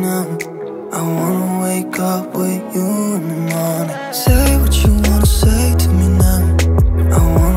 now. I wanna wake up with you in the morning. Say what you wanna say to me now. I wanna